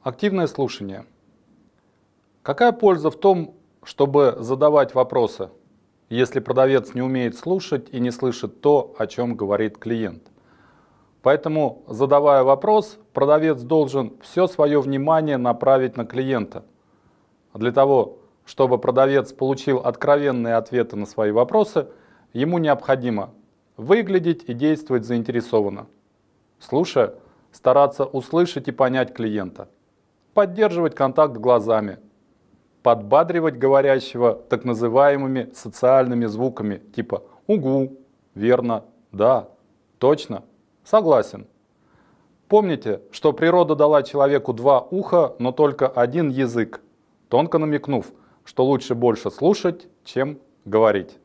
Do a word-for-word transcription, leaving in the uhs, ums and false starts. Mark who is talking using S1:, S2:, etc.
S1: Активное слушание. Какая польза в том, чтобы задавать вопросы, если продавец не умеет слушать и не слышит то, о чем говорит клиент? Поэтому, задавая вопрос, продавец должен все свое внимание направить на клиента. Для того, чтобы продавец получил откровенные ответы на свои вопросы, ему необходимо выглядеть и действовать заинтересованно. Слушая, стараться услышать и понять клиента. Поддерживать контакт глазами. Подбадривать говорящего так называемыми социальными звуками типа «угу», «верно», «да», «точно», «согласен». Помните, что природа дала человеку два уха, но только один язык, тонко намекнув, что лучше больше слушать, чем говорить.